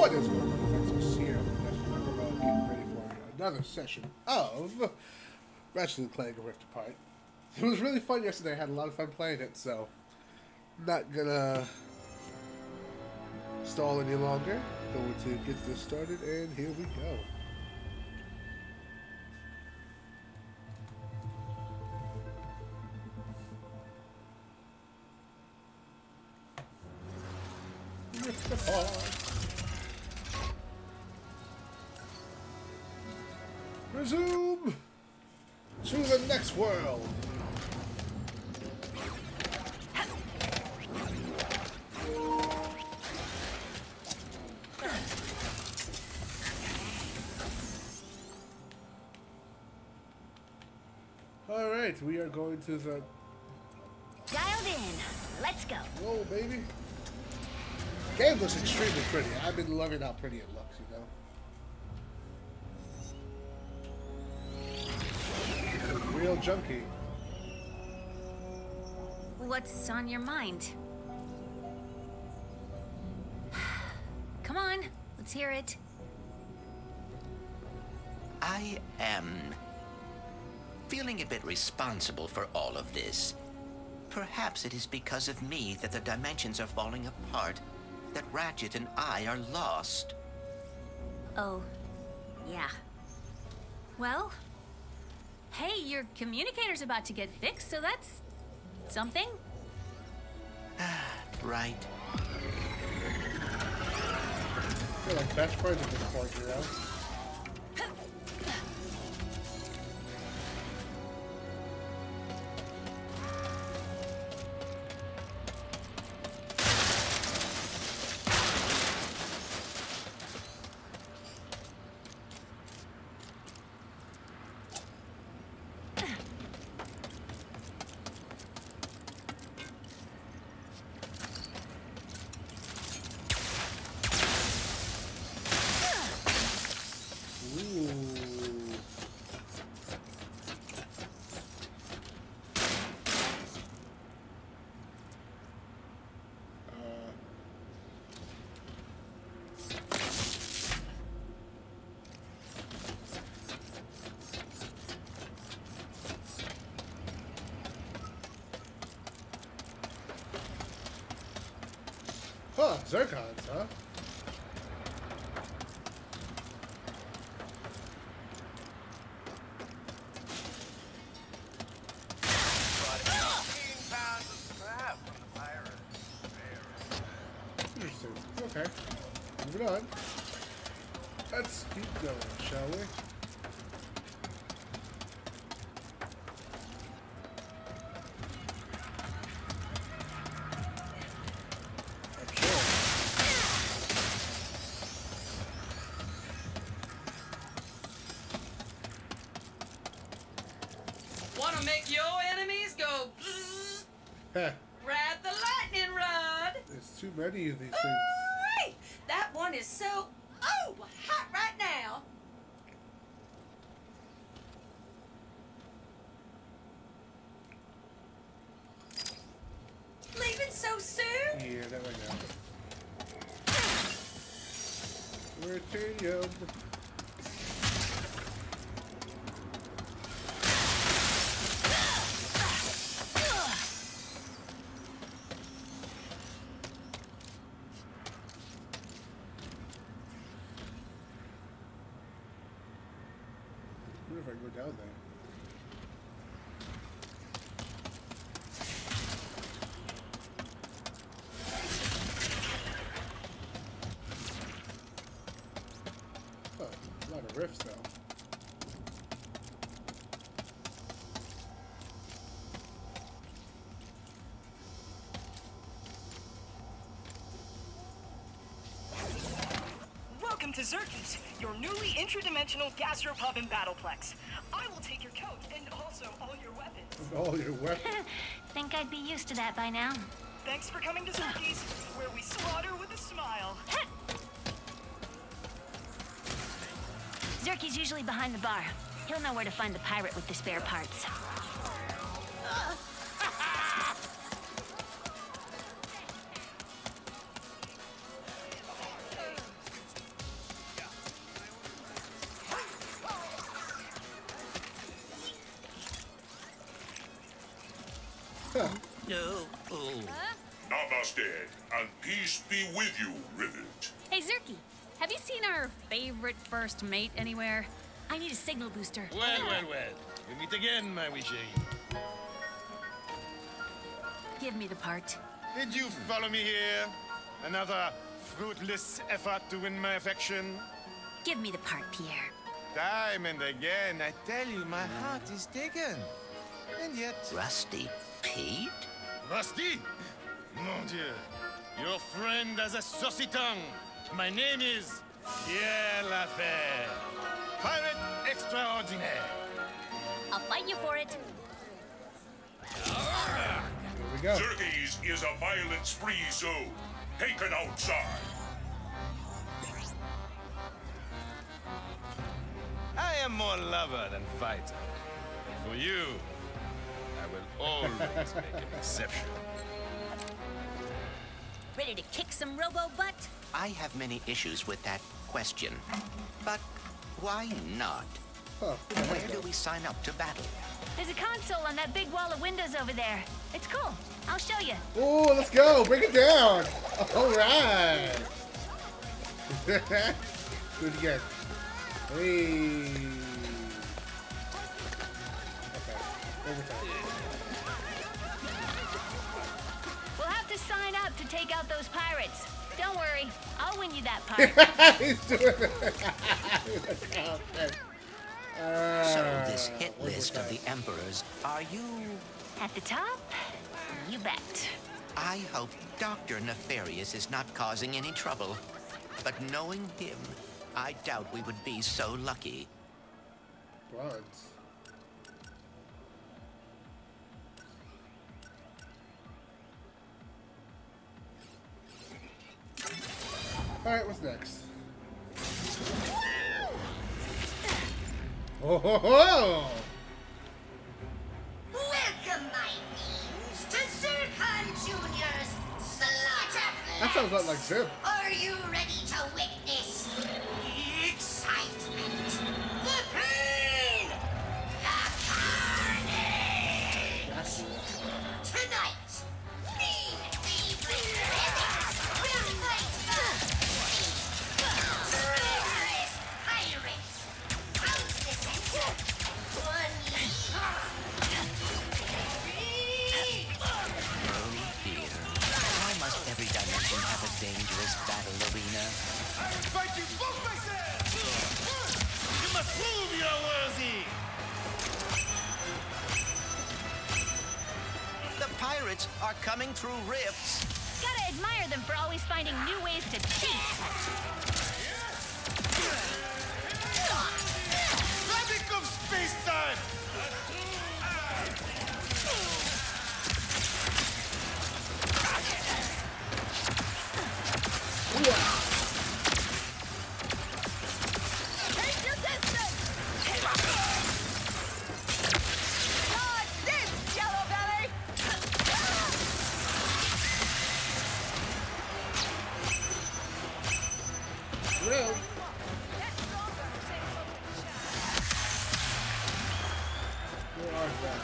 What is going on, folks? Here, we're getting ready for another session of Ratchet and Clank Rift Apart. It was really fun yesterday. I had a lot of fun playing it, so I'm not gonna stall any longer. Going to get this started, and here we go. Rift Apart. Resume to the next world. All right, we are going to the Dialed in. Let's go. whoa, baby. Game looks extremely pretty. I've been loving how pretty it looks, you know. Real junkie. What's on your mind? Come on, let's hear it. I am feeling a bit responsible for all of this. Perhaps it is because of me that the dimensions are falling apart, that Ratchet and I are lost. Oh, yeah. Well, hey, your communicator's about to get fixed, so that's something. Right. They're like best friends at this point, you know. Huh, Zircons, huh? Interesting. Okay. Moving on. Let's keep going, shall we? Wanna make your enemies go bzzz? Heh. Grab the lightning rod! There's too many of these things. Ooh-wee! That one is so hot right now. Leaving so soon? Yeah, that way now. Return. What if I go down there? Oh, a lot of rifts though. Welcome to Zerkis, your newly interdimensional gastropub and battleplex. I will take your coat and also all your weapons. All your weapons. Think I'd be used to that by now. Thanks for coming to Zerkis, where we slaughter with a smile. Zerky's usually behind the bar. He'll know where to find the pirate with the spare parts. No. Oh. Namaste, and peace be with you, Rivet. Hey, Zerky, have you seen our favorite first mate anywhere? I need a signal booster. Well. We meet again, my wee chérie. Give me the part. Did you follow me here? Another fruitless effort to win my affection? Give me the part, Pierre. Time and again, I tell you, my heart is taken. And yet... Rusty Pete? Rusty? Mon Dieu. Your friend has a saucy tongue. My name is Pierre Lafer. Pirate extraordinaire. I'll fight you for it. Here we go. Xerxes is a violence-free zone. Take it outside. I am more lover than fighter. For you, I will always make an exception. Ready to kick some robo-butt? I have many issues with that question. But why not? Huh, Where do we sign up to battle? There's a console on that big wall of windows over there. It's cool. I'll show you. Oh, let's go. Break it down. All right. Do it again. Hey. Okay. Overtime. We'll have to sign up to take out those pirates. Don't worry. I'll win you that part. He's doing it. So this hit list of the Emperors, are you... At the top? You bet. I hope Dr. Nefarious is not causing any trouble. But knowing him, I doubt we would be so lucky. Bronze. Alright, what's next? Oh ho ho! Welcome, my beings, to Zircon Jr.'s Slaughter. That sounds a lot like Zip. Are you ready to witness the excitement, the pain, the carnage? Tonight, Mean Weebly Rabbits will fight the traitorous pirates. How's this enter? One lead. Oh dear. Why must every dimension have a dangerous battle arena? I will fight you both myself! You must prove you're worthy! The pirates are coming through rifts. Gotta admire them for always finding new ways to cheat. Magic of space-time! Take your distance! Dodge this, Jello Belly! Well, where are they?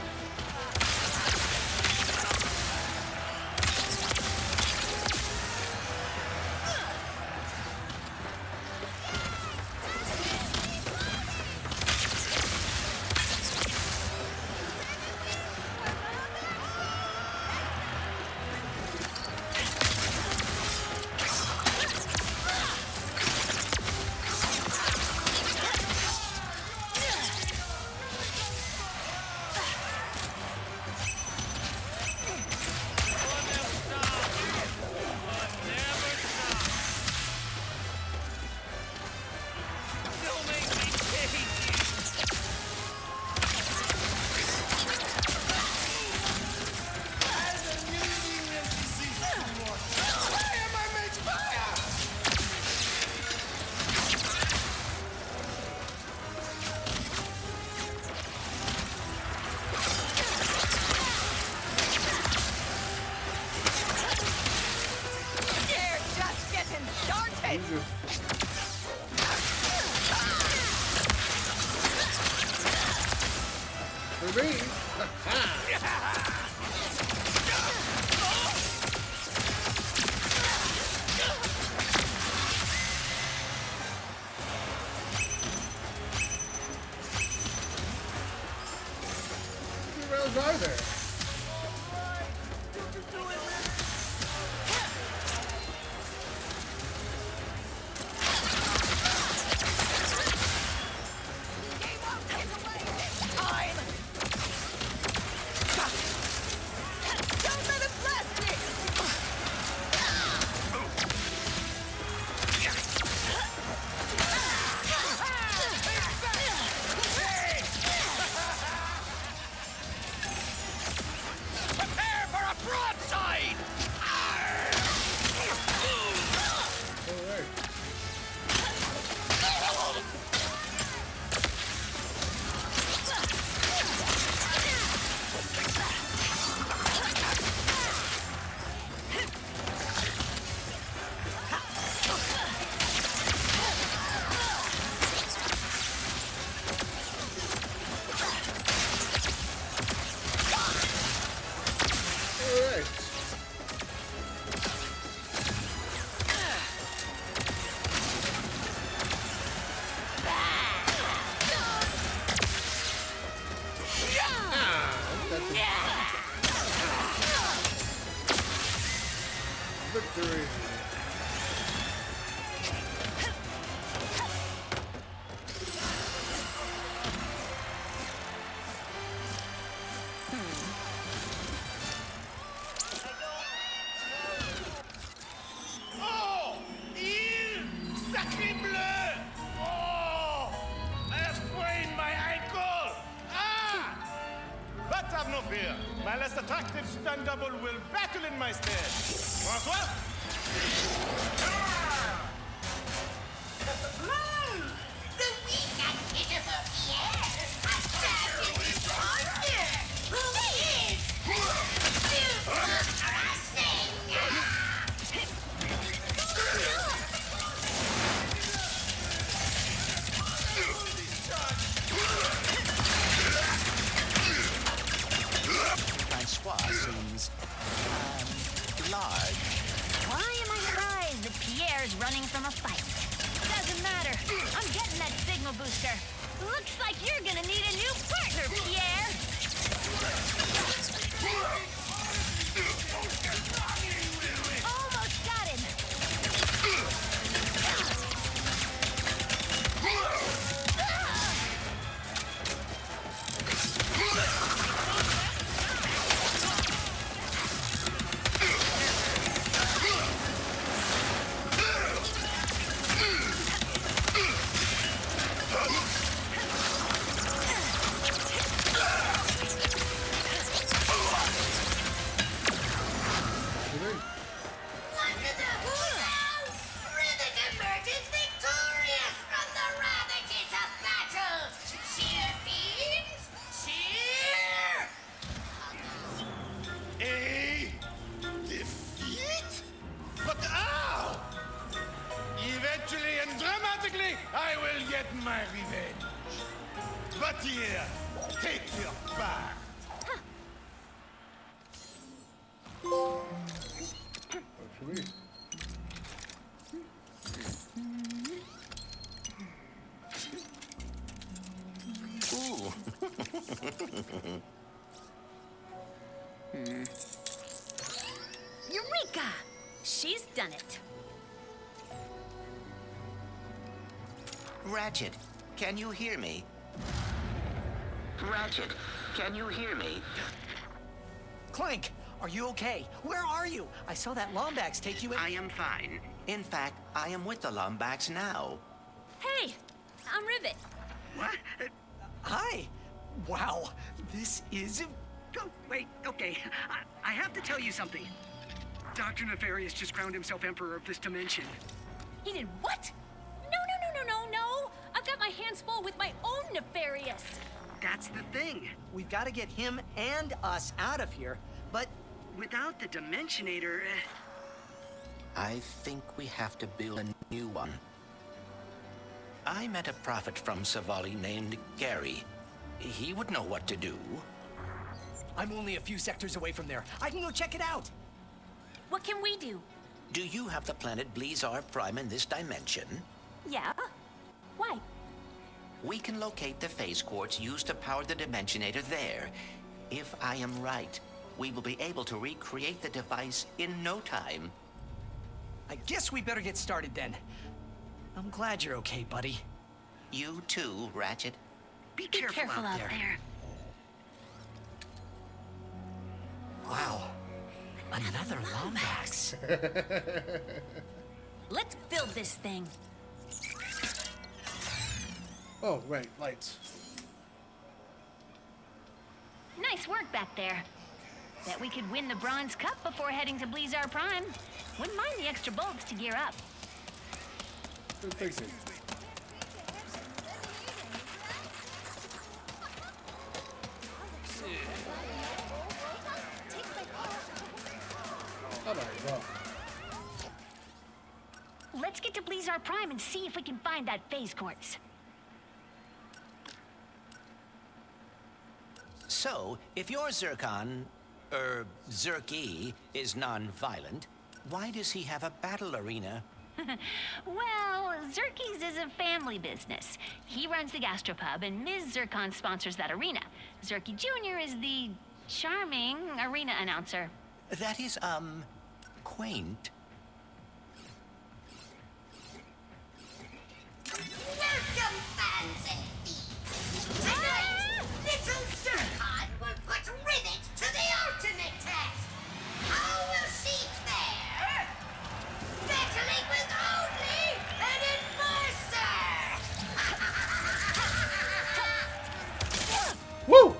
They're just getting started! Jesus. For me. bugs are there? Victory. Oh! Il! Sacré bleu! Oh! I have sprained my ankle! Ah! But have no fear. My less attractive stun double will battle in my stead. François? The weak and pitiful Pierre has trapped in this monster! Who is super harassing! Francois seems, large. Why am I surprised that Pierre's running from a fight? Doesn't matter. I'm getting that signal booster. Looks like you're gonna need a new partner, Pierre. Almost got him. I will get my revenge. But here, take your part. What should we? Ooh. Eureka! She's done it. Ratchet, can you hear me? Ratchet, can you hear me? Clank, are you okay? Where are you? I saw that Lombax take you in. I am fine. In fact, I am with the Lombax now. Hey, I'm Rivet. What? Hi. Wow, this is... Oh, wait, okay. I have to tell you something. Dr. Nefarious just crowned himself Emperor of this dimension. He did what? No. I've got my hands full with my own Nefarious. That's the thing. We've got to get him and us out of here, but... Without the Dimensionator... I think we have to build a new one. I met a prophet from Savali named Gary. He would know what to do. I'm only a few sectors away from there. I can go check it out. What can we do? Do you have the planet Blizar Prime in this dimension? Yeah? Why? We can locate the phase quartz used to power the Dimensionator there. If I am right, we will be able to recreate the device in no time. I guess we better get started then. I'm glad you're okay, buddy. You too, Ratchet. Be careful out there. Wow. Another Lombax. Let's build this thing. Oh, right, lights. Nice work back there. Bet we could win the Bronze Cup before heading to Blizzard Prime. Wouldn't mind the extra bolts to gear up. Good thinking. Oh my god. Let's get to Blizzard Prime and see if we can find that phase quartz. So, if your Zircon, Zerky, is non-violent, why does he have a battle arena? Well, Zerky's is a family business. He runs the gastropub, and Ms. Zircon sponsors that arena. Zerky Jr. is the charming arena announcer. That is, quaint. Welcome, fans and thieves. Tonight, little Zircon will put rivets to the ultimate test. How will she fare? Battling with only an enforcer! Woo!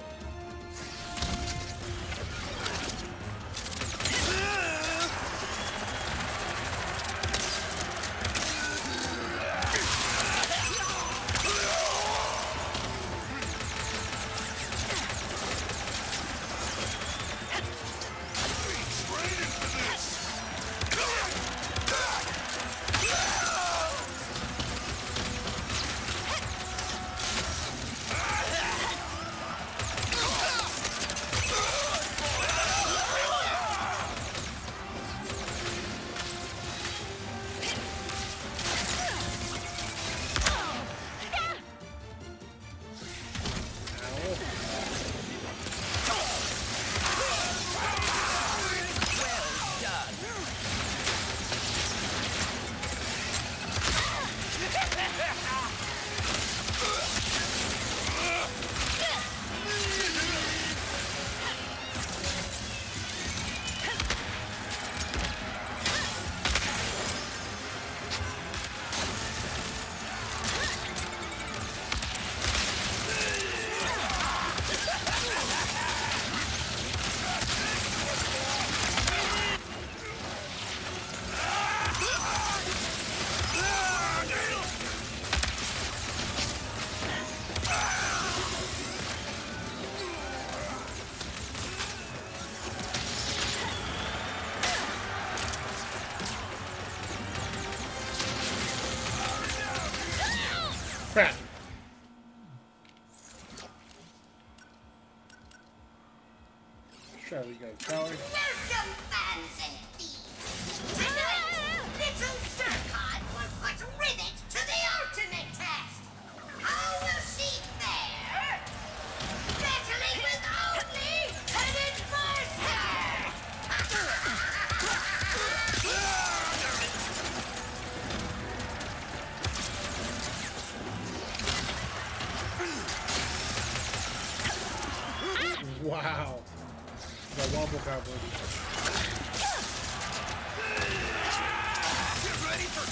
Crap. Sure, we go tower. Welcome, fans and thieves. Tonight, little Zircon will put rivets to the ultimate test. How will she fare? Battling with only an enforcer! Wow. The wobble cowboy. Get ready for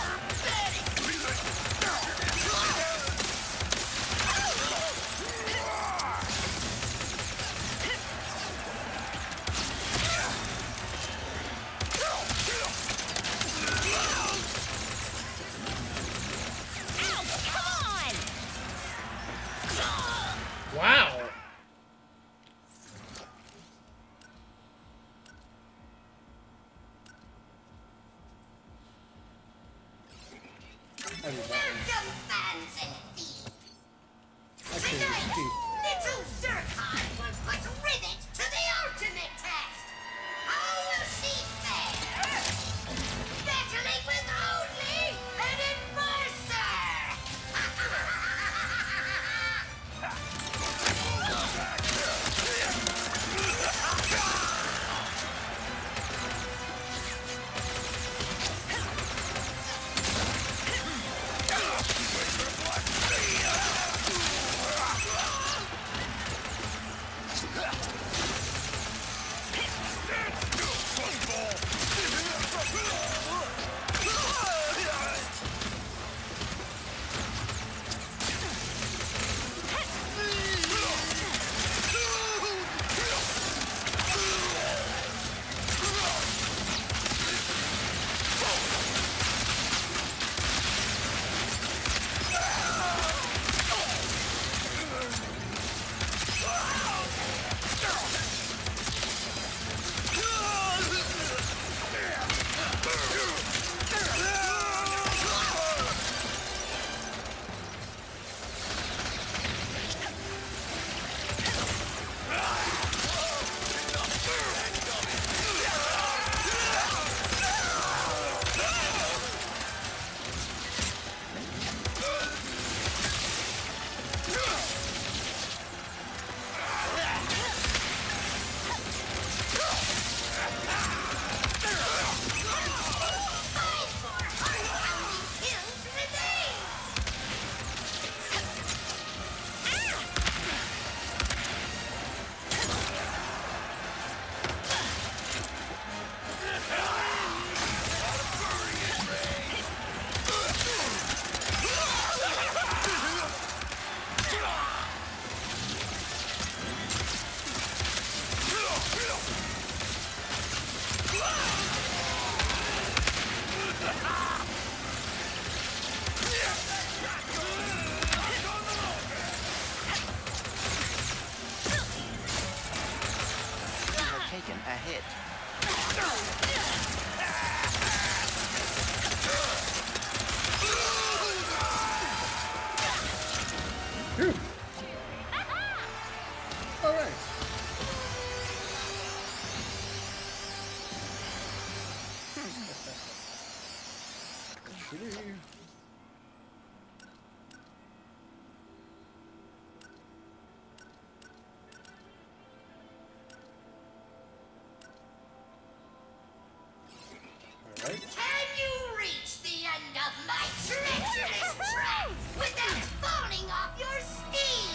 Wow. Welcome, fans and thieves. Actually, Tonight, Steve. little Zircon will put rivets to the ultimate test. How will she fare? Battling with only an enforcer! Phew. All right. Alright. Can you reach the end of my treacherous track without falling off your steed?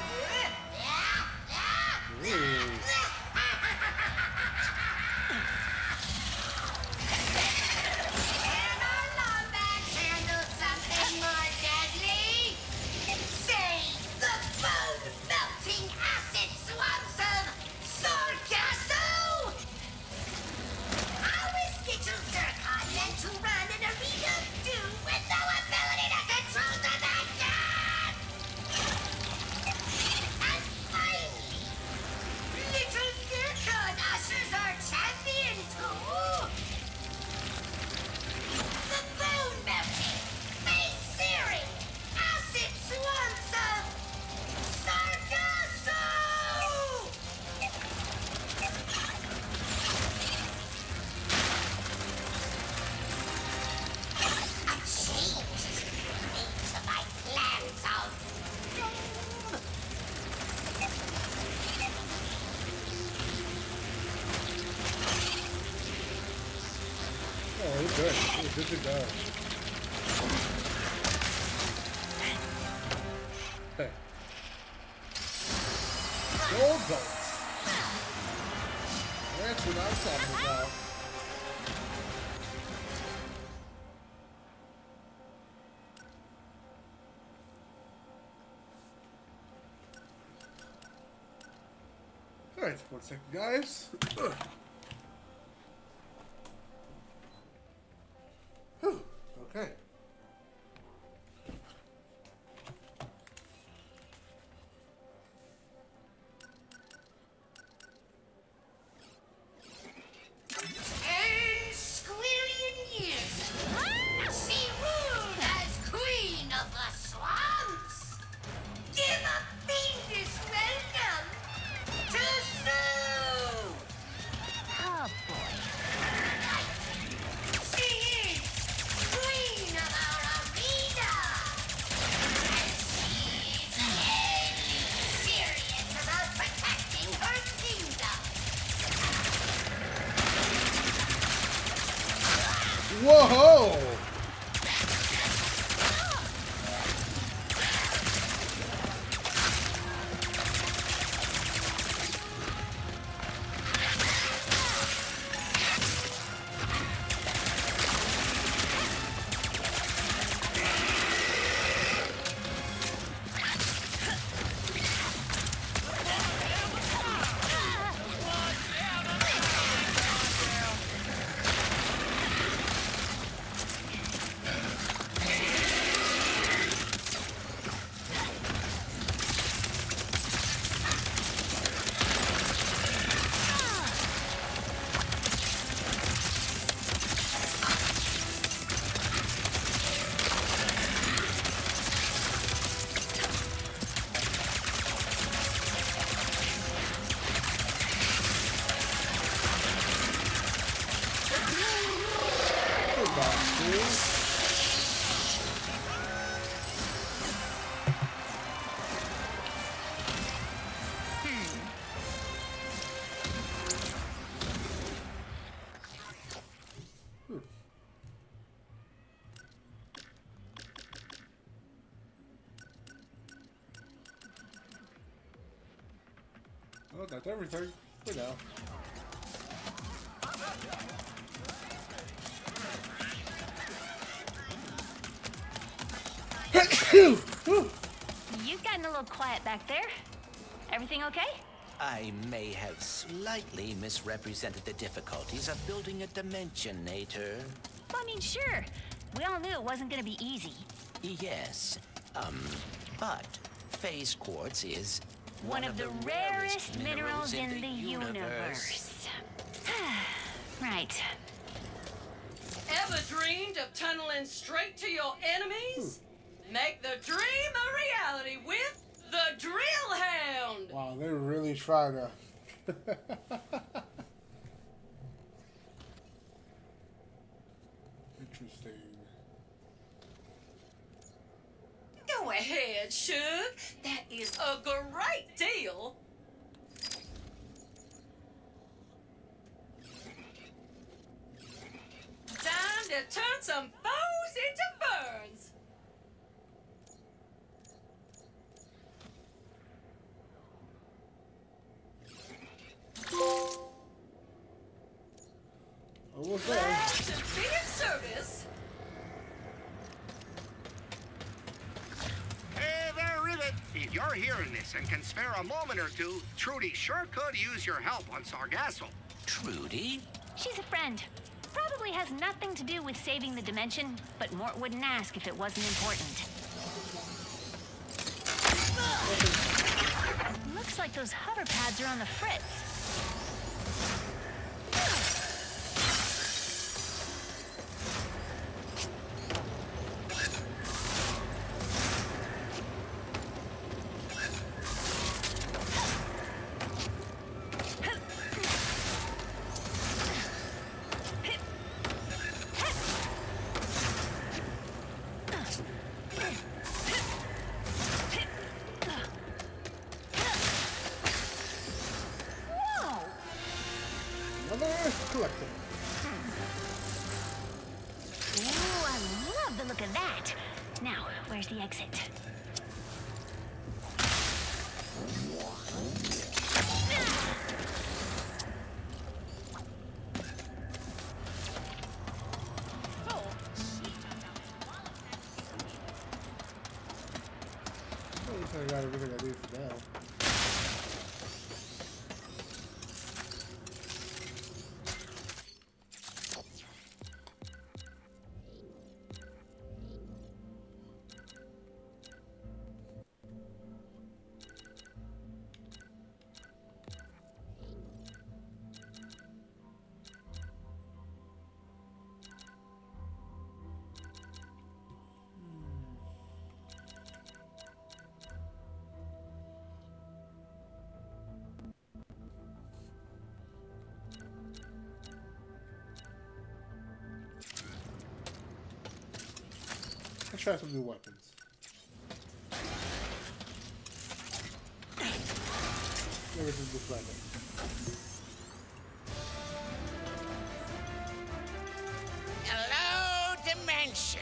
Can our Lombax handle something more deadly? Say the bone-melting acid swamps of Sargasso? How is Digital Zircon meant to run an arena of doom with no ability to control the Vanguard? And finally, Little Zircon ushers our champion to the bone-melting, face-searing, acid swamps of Sargasso! A change is made to my plans of doom. Oh, we're good. We're good to go. Hey. Gold bolts. That's what I'm talking about. Alright, 1 second, guys. Whew, okay. Whoa! Well, that's everything for now. You've gotten a little quiet back there. Everything okay? I may have slightly misrepresented the difficulties of building a Dimensionator. Well, I mean, sure. We all knew it wasn't gonna be easy. Yes, but phase quartz is One of the rarest minerals in the universe. Right. Ever dreamed of tunneling straight to your enemies? Make the dream a reality with Shriner. Interesting. Go ahead, Shug. That is a great deal. Time to turn some foes into ferns. Almost there. Glad to be of service. Hey there, Rivet. If you're hearing this and can spare a moment or two, Trudy sure could use your help on Sargasso. Trudy? She's a friend. Probably has nothing to do with saving the dimension, but Mort wouldn't ask if it wasn't important. Looks like those hover pads are on the fritz. Collector. Ooh, I love the look of that. Now, where's the exit? I got everything I need for now. Let's try some new weapons. Maybe some new weapons. Hello, Dimension.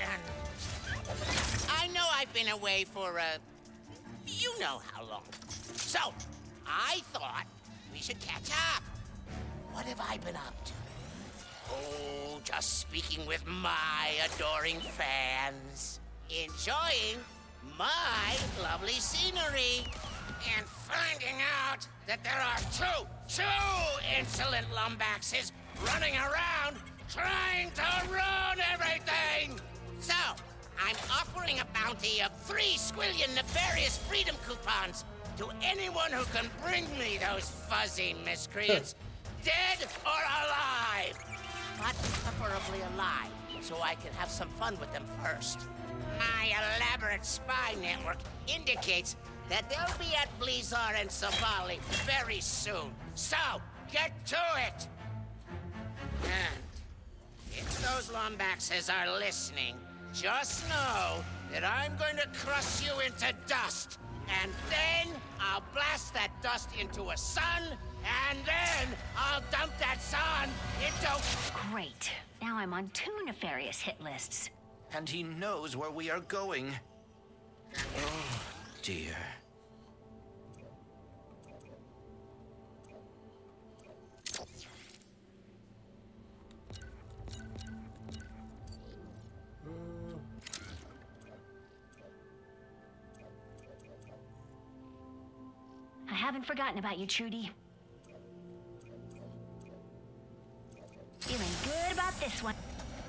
I know I've been away for you know how long. So, I thought we should catch up. What have I been up to? Oh, just speaking with my adoring fans. Enjoying my lovely scenery. And finding out that there are two insolent Lombaxes running around trying to ruin everything. So, I'm offering a bounty of 3 squillion nefarious freedom coupons to anyone who can bring me those fuzzy miscreants, dead or alive. But preferably alive, so I can have some fun with them first. My elaborate spy network indicates that they'll be at Blizar and Savali very soon. So, get to it! And if those Lombaxes are listening, just know that I'm going to crush you into dust. And then I'll blast that dust into a sun, and then I'll dump that sun into... Great. Now I'm on 2 nefarious hit lists. And he knows where we are going. Oh, dear. I haven't forgotten about you, Trudy. Feeling good about this one.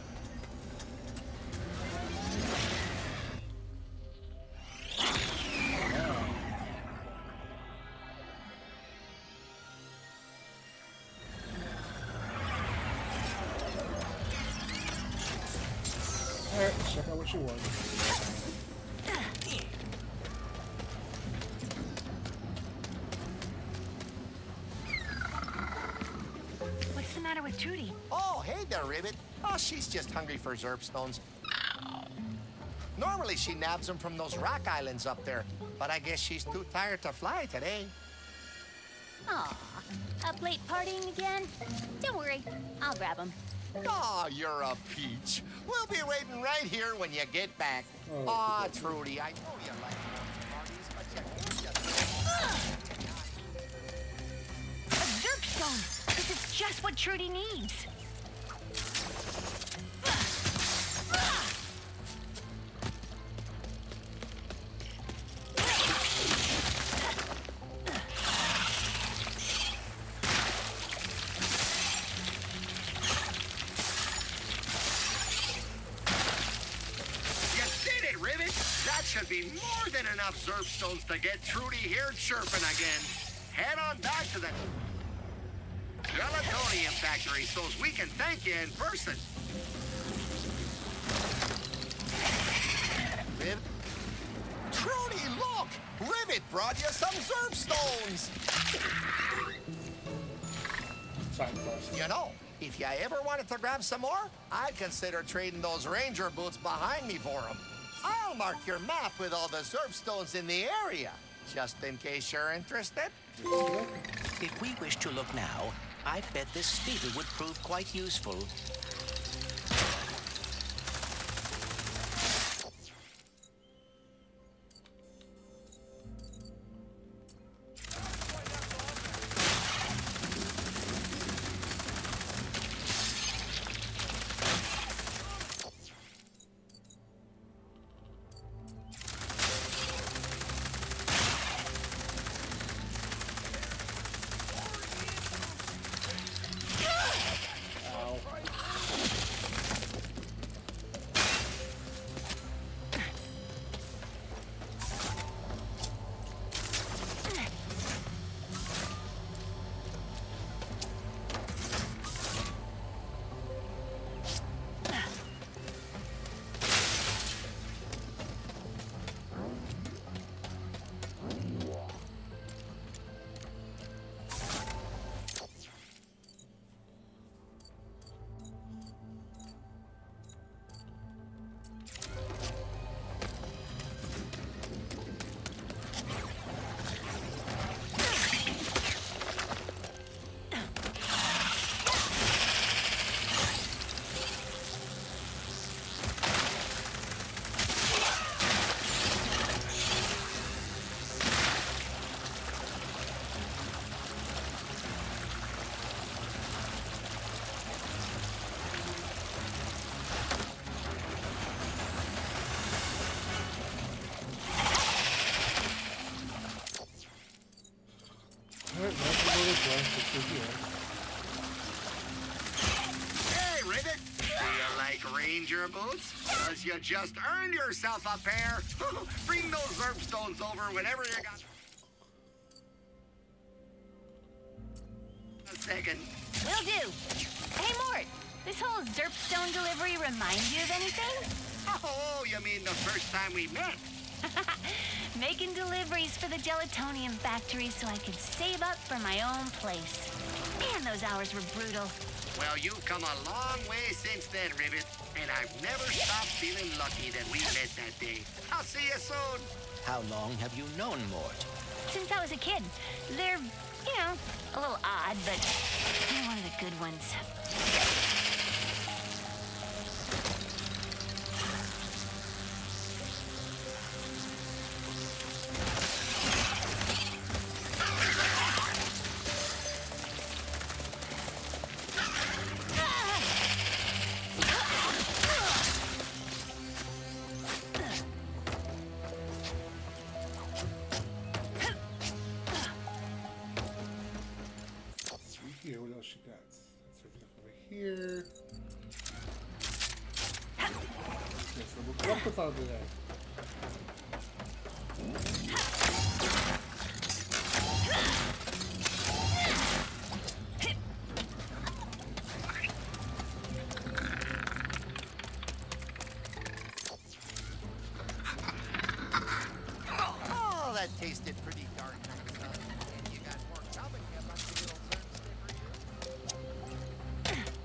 Alright, let's check out what you want. Trudy. Oh, hey there, Ribbit. Oh, she's just hungry for Zerpstones. Normally she nabs them from those rock islands up there, but I guess she's too tired to fly today. Aw, up late partying again? Don't worry, I'll grab them. Oh, you're a peach. We'll be waiting right here when you get back. Aw, Trudy, I know you like parties, but you can't just... A Zerpstone! This is just what Trudy needs. Should be more than enough Zerpstones to get Trudy here chirping again. Head on back to the Gelatonium factory so we can thank you in person. Trudy, look! Rivet brought you some Zerpstones! You know, if you ever wanted to grab some more, I'd consider trading those ranger boots behind me for them. I'll mark your map with all the Zerpstones in the area, just in case you're interested. If we wish to look now, I bet this speeder would prove quite useful. Hey, Ribbit! Do you like ranger boots? Because you just earned yourself a pair. Bring those Zerpstones over whenever you got a second. Will do. Hey, Mort, this whole Zerpstone delivery remind you of anything? Oh, you mean the first time we met? Making deliveries for the Gelatonium factory so I could save up for my own place. Man, those hours were brutal. Well, you've come a long way since then, Ribbit, and I've never stopped feeling lucky that we met that day. I'll see you soon. How long have you known Mort? Since I was a kid. They're, you know, a little odd, but they're one of the good ones. Here, what else she got? That's everything over here. Okay, so we'll go up with all of that. Oh, that tasted pretty darn nice. You got more coming, you lucky little Zerp stiffer, you.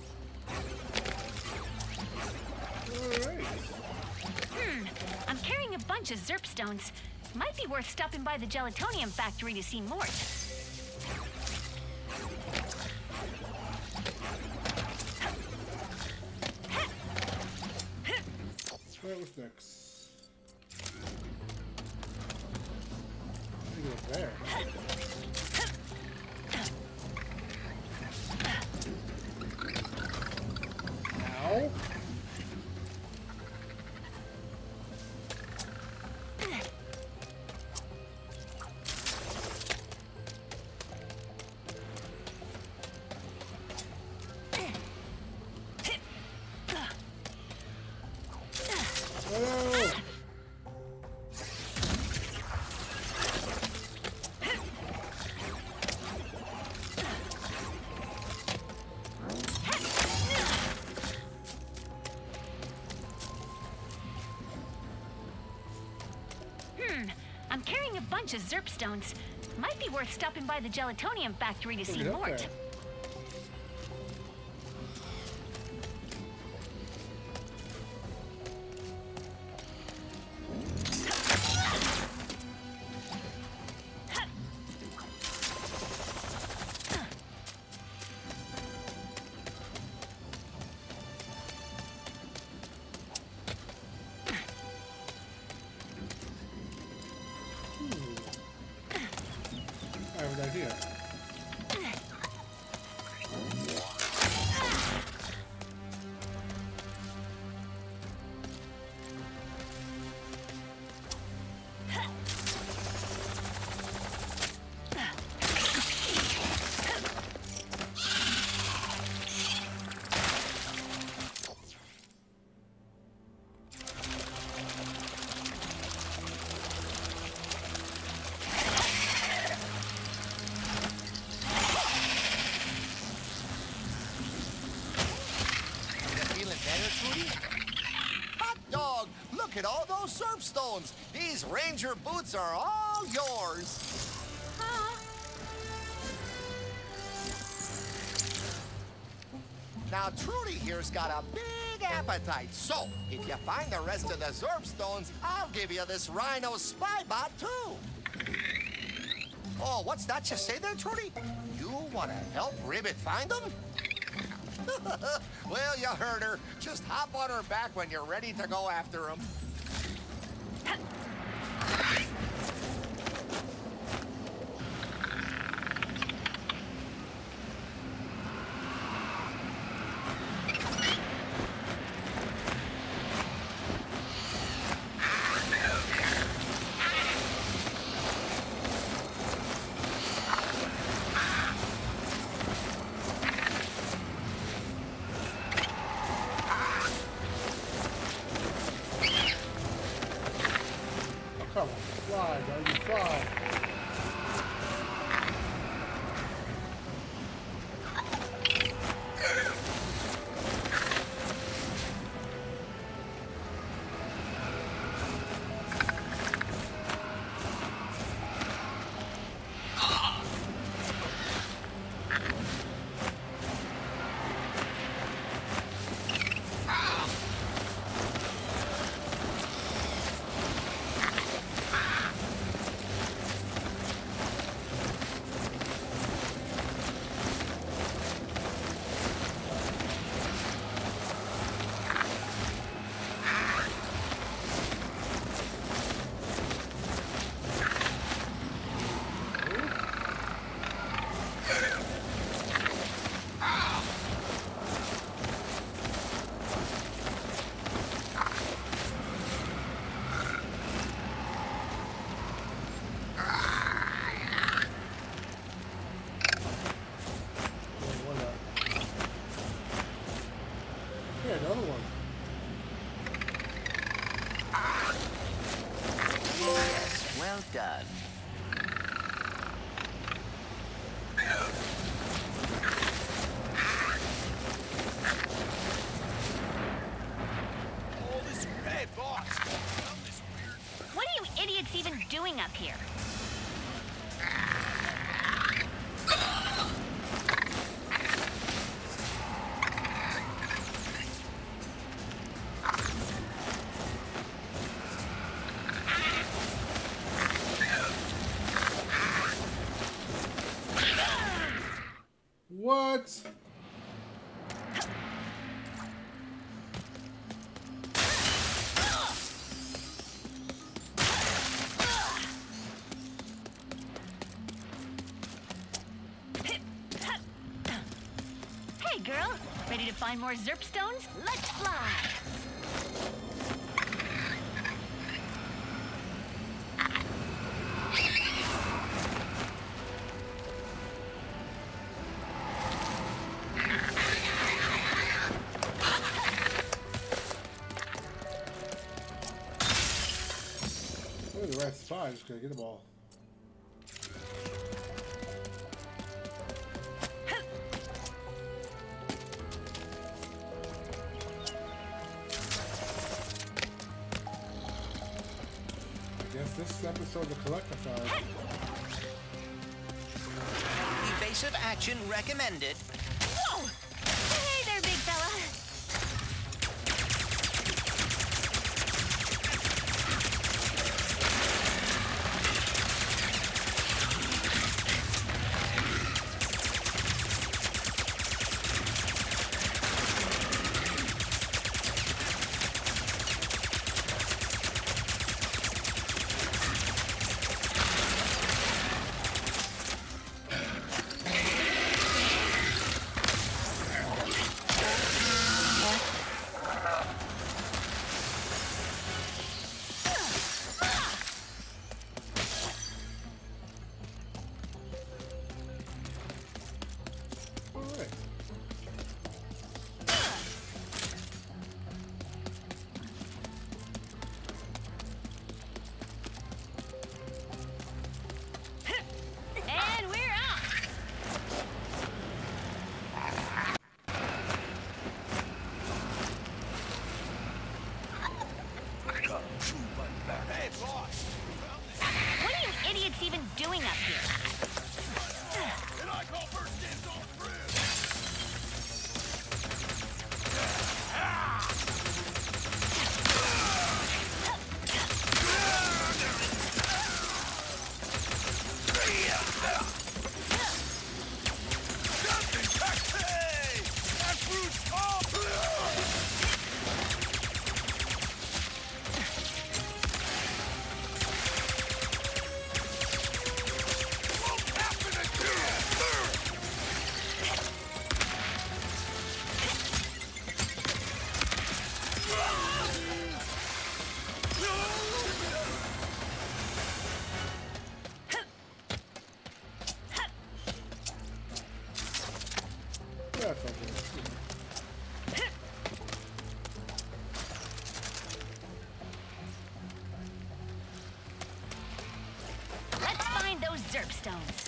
Zerp stones. Might be worth stopping by the gelatonium factory to see Mort. Where was next? I think it was there. Ow. I'm carrying a bunch of Zerp stones. Might be worth stopping by the gelatonium factory to see Mort. Idea. Look at all those Zerp stones. These Ranger boots are all yours. Now, Trudy here's got a big appetite. So, if you find the rest of the Zerp stones, I'll give you this Rhino spy bot, too. Oh, what's that you say there, Trudy? You want to help Ribbit find them? Well, you heard her. Just hop on her back when you're ready to go after him. Come on, fly, baby, fly. Yeah, another one. Yes, well done. What are you idiots even doing up here? What? Hey, girl. Ready to find more Zerp stones? Let's fly. Oh, the right spot. I'm just gonna get them all. This episode of Collectify. Evasive action recommended. Whoa! Hey there, big fella. And we're off. What are you idiots even doing up here? Let's find those Zerp stones.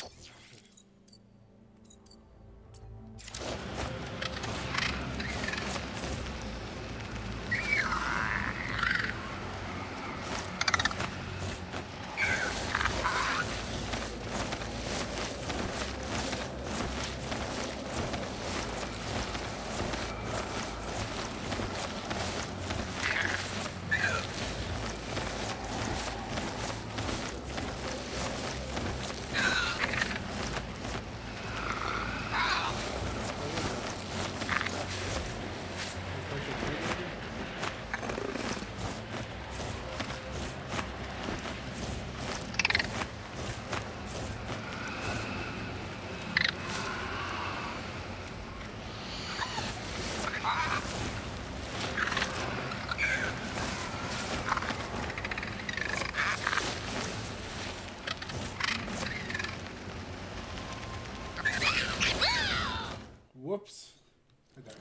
Whoops. I died.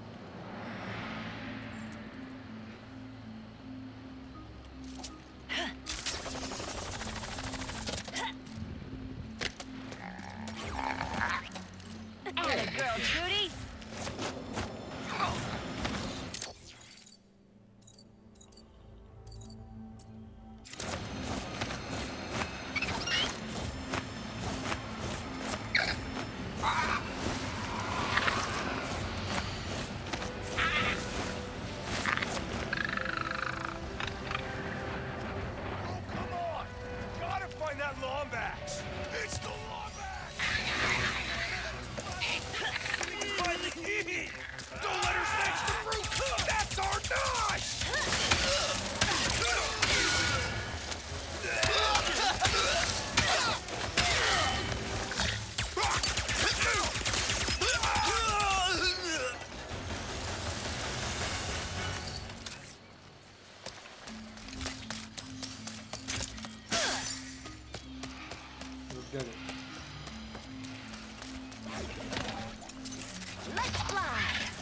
Atta girl, Trudy. Lombax! It's the Lombax! Don't let her snatch the fruit! That's our notch! Get it. Let's fly.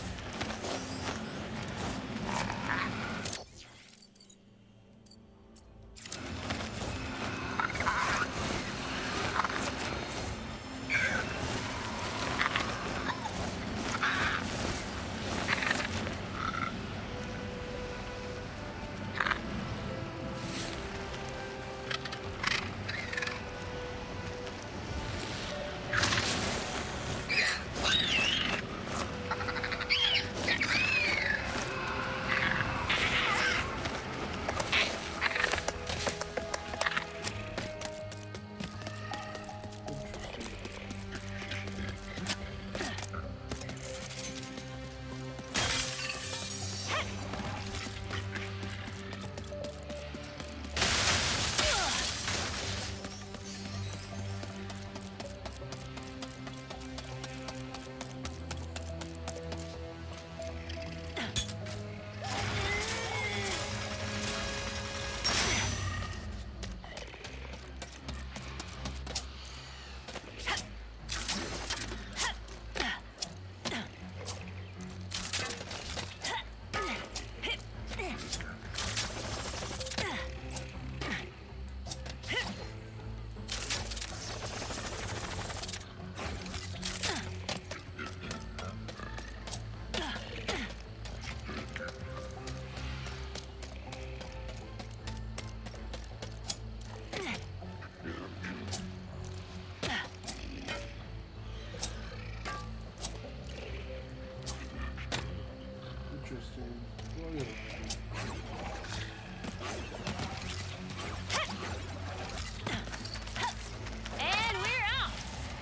And we're off.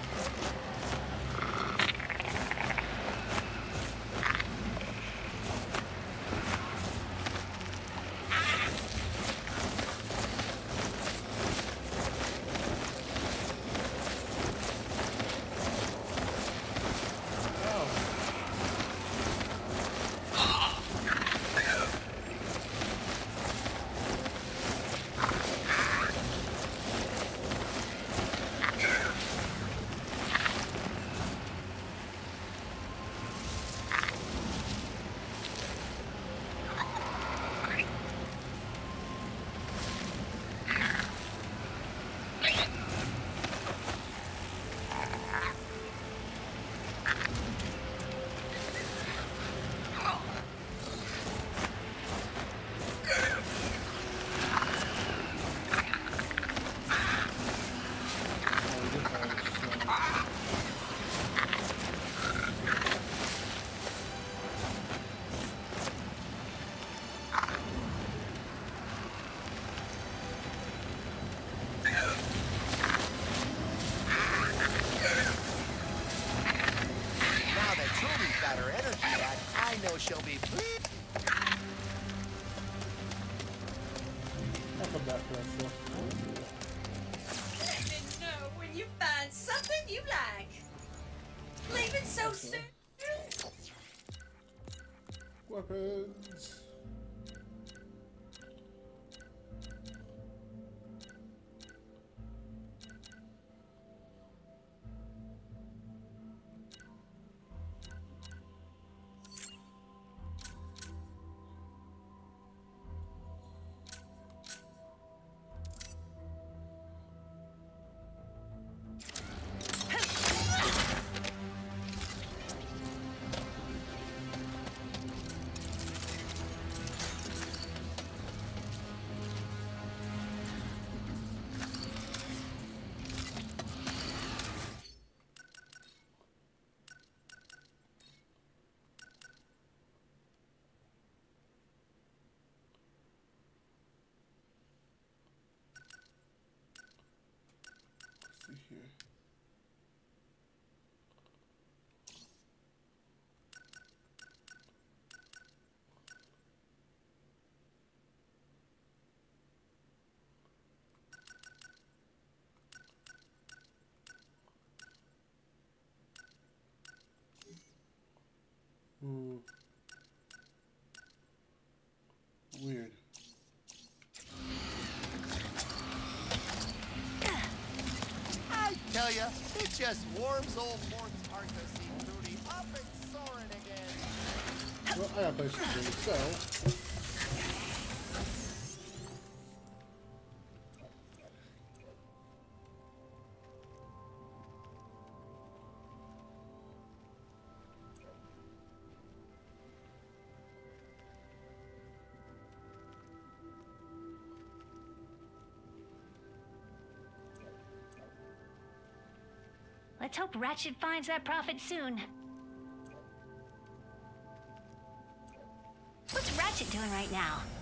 Now that Trudy's got her energy back, I know she'll be pleased. I'll come back for that stuff. Let me know when you find something you like. Leave it so soon. Weapons. See here. tell you, it just warms old Mort's heart to see Trudy up and soaring again. Well, I got places to do, so... Let's hope Ratchet finds that prophet soon. What's Ratchet doing right now?